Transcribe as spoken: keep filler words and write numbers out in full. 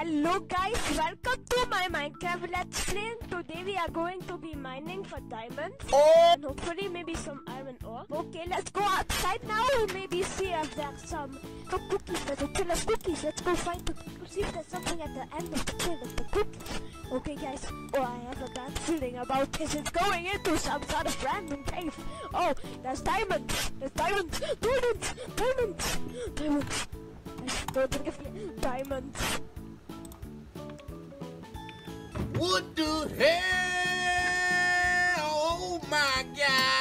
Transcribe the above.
Hello guys, welcome to my Minecraft Let's Play. Today we are going to be mining for diamonds and hopefully maybe some iron ore. Okay, let's go outside now and maybe see if there's some, some cookies. There's a kill of cookies. Let's go find the, to see if there's something at the end of the kill of the cookies. Okay guys, oh I have a bad feeling about this. It's going into some sort of random cave. Oh, there's diamonds. There's diamonds. Diamonds. Diamonds. Diamonds. I don't think if diamonds. What the hell? Oh my god!